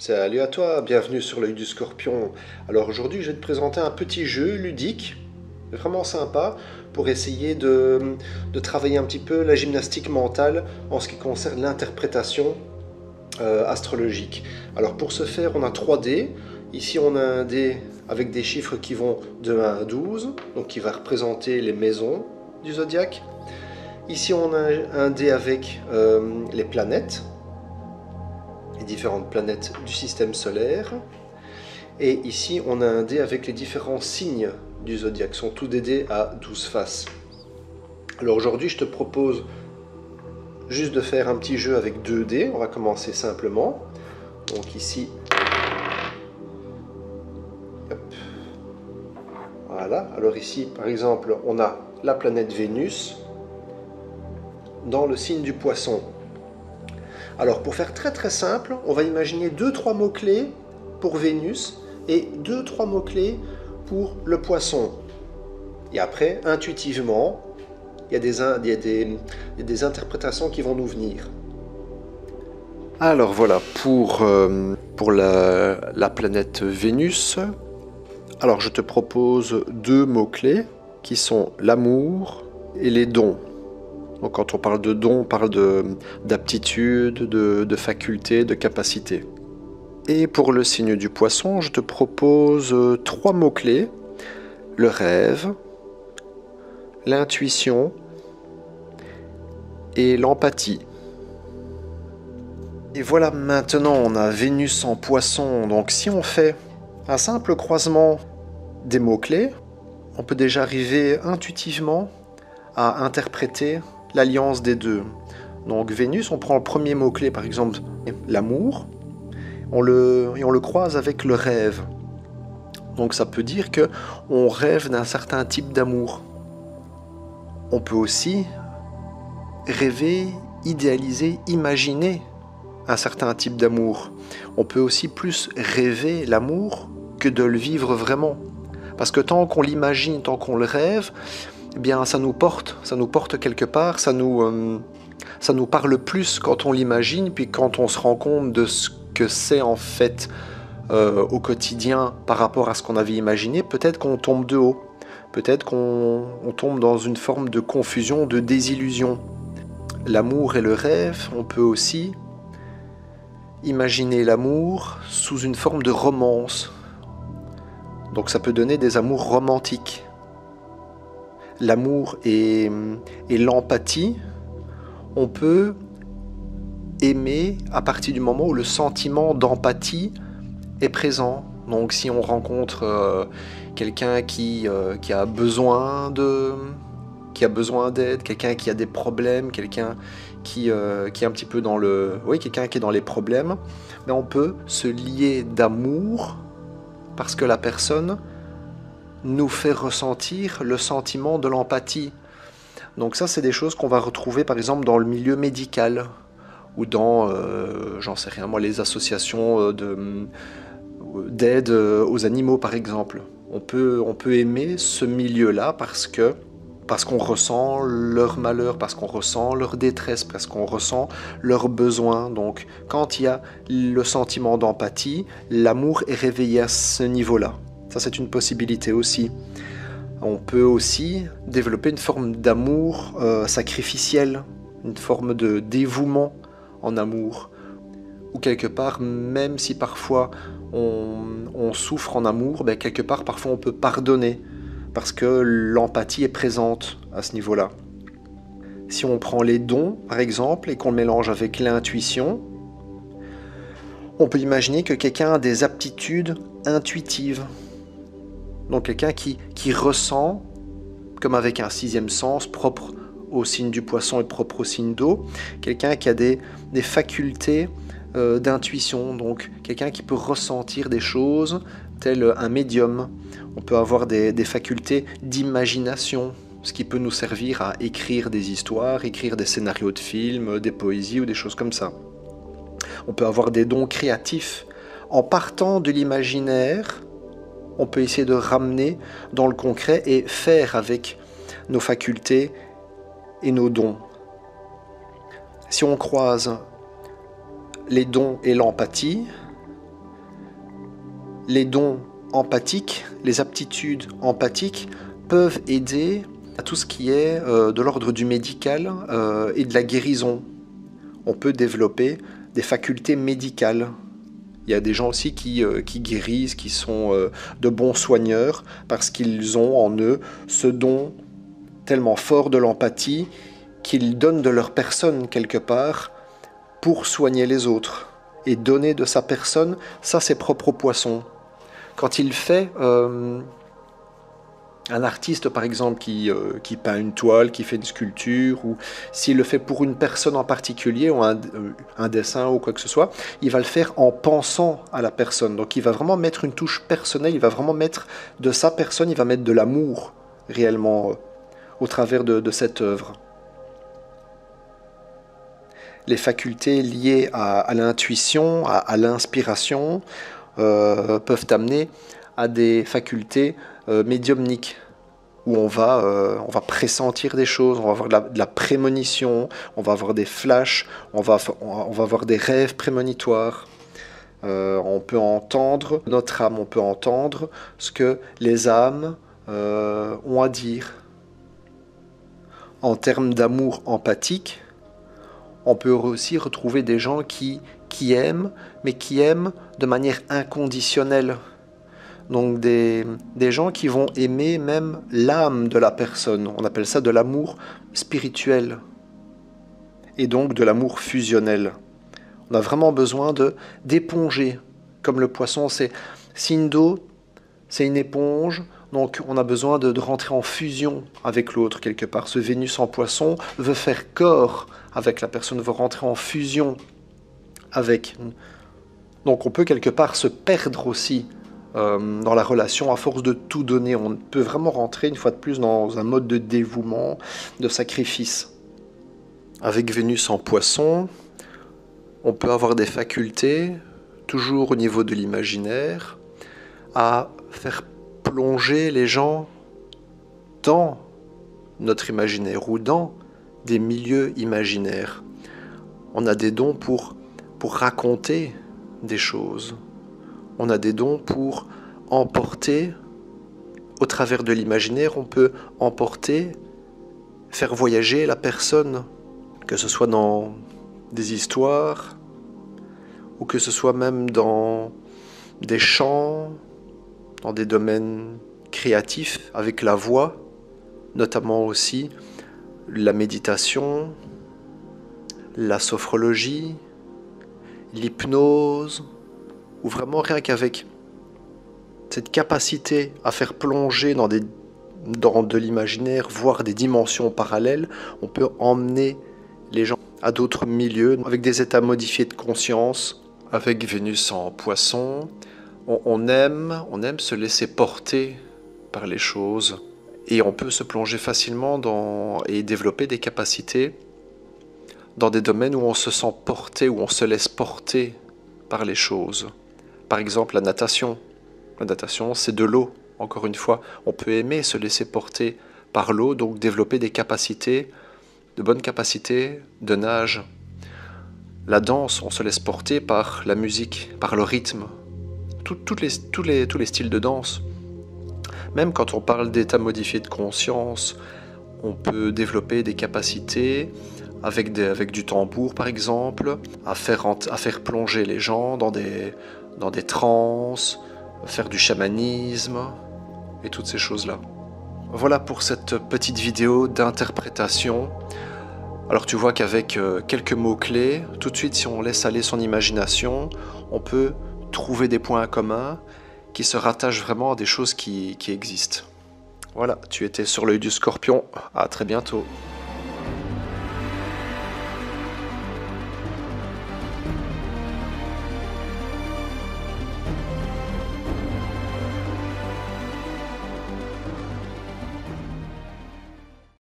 Salut à toi, bienvenue sur l'œil du scorpion. Alors aujourd'hui je vais te présenter un petit jeu ludique, vraiment sympa, pour essayer de travailler un petit peu la gymnastique mentale en ce qui concerne l'interprétation astrologique. Alors pour ce faire on a 3 dés, ici on a un dé avec des chiffres qui vont de 1 à 12, donc qui va représenter les maisons du zodiaque. Ici on a un dé avec les planètes, les différentes planètes du système solaire. Et ici, on a un dé avec les différents signes du zodiaque. Ce sont tous des dés à 12 faces. Alors aujourd'hui, je te propose juste de faire un petit jeu avec 2 dés. On va commencer simplement. Donc ici, hop. Voilà. Alors ici, par exemple, on a la planète Vénus dans le signe du Poisson. Alors pour faire très très simple, on va imaginer 2-3 mots-clés pour Vénus et 2-3 mots-clés pour le Poisson. Et après, intuitivement, il y a des interprétations qui vont nous venir. Alors voilà, pour la planète Vénus, alors je te propose 2 mots-clés qui sont l'amour et les dons. Donc quand on parle de dons, on parle d'aptitude, de faculté, de capacité. Et pour le signe du Poisson, je te propose 3 mots-clés. Le rêve, l'intuition et l'empathie. Et voilà, maintenant on a Vénus en Poisson. Donc si on fait un simple croisement des mots-clés, on peut déjà arriver intuitivement à interpréter l'alliance des deux. Donc Vénus, on prend le premier mot-clé par exemple, l'amour, et on le croise avec le rêve. Donc ça peut dire que on rêve d'un certain type d'amour. On peut aussi rêver, idéaliser, imaginer un certain type d'amour. On peut aussi plus rêver l'amour que de le vivre vraiment. Parce que tant qu'on l'imagine, tant qu'on le rêve, eh bien, ça nous porte quelque part, ça nous parle plus quand on l'imagine, puis quand on se rend compte de ce que c'est en fait au quotidien par rapport à ce qu'on avait imaginé, peut-être qu'on tombe de haut, peut-être qu'on tombe dans une forme de confusion, de désillusion. L'amour et le rêve, on peut aussi imaginer l'amour sous une forme de romance. Donc ça peut donner des amours romantiques. L'amour et l'empathie, on peut aimer à partir du moment où le sentiment d'empathie est présent. Donc si on rencontre quelqu'un qui a besoin d'aide, quelqu'un qui a des problèmes, quelqu'un qui est un petit peu quelqu'un qui est dans les problèmes, mais on peut se lier d'amour parce que la personne nous fait ressentir le sentiment de l'empathie. Donc ça, c'est des choses qu'on va retrouver par exemple dans le milieu médical ou dans, j'en sais rien moi, les associations d'aide aux animaux par exemple. On peut aimer ce milieu-là parce qu'on ressent leur malheur, parce qu'on ressent leur détresse, parce qu'on ressent leurs besoins. Donc quand il y a le sentiment d'empathie, l'amour est réveillé à ce niveau-là. Ça, c'est une possibilité aussi. On peut aussi développer une forme d'amour sacrificiel, une forme de dévouement en amour. Ou quelque part, même si parfois on souffre en amour, ben quelque part, parfois on peut pardonner, parce que l'empathie est présente à ce niveau-là. Si on prend les dons, par exemple, et qu'on le mélange avec l'intuition, on peut imaginer que quelqu'un a des aptitudes intuitives. Donc quelqu'un qui ressent, comme avec un 6e sens, propre au signe du Poisson et propre au signe d'eau, quelqu'un qui a des facultés d'intuition, donc quelqu'un qui peut ressentir des choses, tel un médium. On peut avoir des facultés d'imagination, ce qui peut nous servir à écrire des histoires, écrire des scénarios de films, des poésies ou des choses comme ça. On peut avoir des dons créatifs. En partant de l'imaginaire, on peut essayer de ramener dans le concret et faire avec nos facultés et nos dons. Si on croise les dons et l'empathie, les dons empathiques, les aptitudes empathiques peuvent aider à tout ce qui est de l'ordre du médical et de la guérison. On peut développer des facultés médicales. Il y a des gens aussi qui guérissent, qui sont de bons soigneurs parce qu'ils ont en eux ce don tellement fort de l'empathie qu'ils donnent de leur personne quelque part pour soigner les autres et donner de sa personne, ça c'est propre au poisson. Quand il fait un artiste par exemple qui peint une toile, qui fait une sculpture, ou s'il le fait pour une personne en particulier, ou un dessin ou quoi que ce soit, il va le faire en pensant à la personne. Donc il va vraiment mettre une touche personnelle, il va vraiment mettre de sa personne, il va mettre de l'amour réellement au travers de cette œuvre. Les facultés liées à l'intuition, à l'inspiration, peuvent amener à des facultés médiumniques, où on va pressentir des choses, on va avoir de la prémonition, on va avoir des flashs, on va avoir des rêves prémonitoires. On peut entendre notre âme, on peut entendre ce que les âmes ont à dire. En termes d'amour empathique, on peut aussi retrouver des gens qui aiment, mais qui aiment de manière inconditionnelle. Donc des gens qui vont aimer même l'âme de la personne. On appelle ça de l'amour spirituel. Et donc de l'amour fusionnel. On a vraiment besoin d'éponger. Comme le poisson, c'est signe d'eau, c'est une éponge. Donc on a besoin de rentrer en fusion avec l'autre quelque part. Ce Vénus en poisson veut faire corps avec la personne, veut rentrer en fusion avec. Donc on peut quelque part se perdre aussi dans la relation à force de tout donner. On peut vraiment rentrer une fois de plus dans un mode de dévouement, de sacrifice. Avec Vénus en poisson, on peut avoir des facultés, toujours au niveau de l'imaginaire, à faire plonger les gens dans notre imaginaire ou dans des milieux imaginaires. On a des dons pour raconter des choses. On a des dons pour emporter, au travers de l'imaginaire, on peut emporter, faire voyager la personne, que ce soit dans des histoires, ou que ce soit même dans des chants, dans des domaines créatifs, avec la voix, notamment aussi la méditation, la sophrologie, l'hypnose, ou vraiment rien qu'avec cette capacité à faire plonger dans de l'imaginaire, voire des dimensions parallèles, on peut emmener les gens à d'autres milieux, avec des états modifiés de conscience. Avec Vénus en poisson, on aime se laisser porter par les choses, et on peut se plonger facilement et développer des capacités dans des domaines où on se sent porté, où on se laisse porter par les choses. Par exemple, la natation. La natation, c'est de l'eau, encore une fois. On peut aimer se laisser porter par l'eau, donc développer des capacités, de bonnes capacités de nage. La danse, on se laisse porter par la musique, par le rythme. Tous les styles de danse. Même quand on parle d'état modifié de conscience, on peut développer des capacités avec du tambour par exemple, à faire plonger les gens dans des transes, faire du chamanisme et toutes ces choses-là. Voilà pour cette petite vidéo d'interprétation. Alors tu vois qu'avec quelques mots-clés, tout de suite si on laisse aller son imagination, on peut trouver des points communs qui se rattachent vraiment à des choses qui existent. Voilà, tu étais sur l'œil du scorpion, à très bientôt.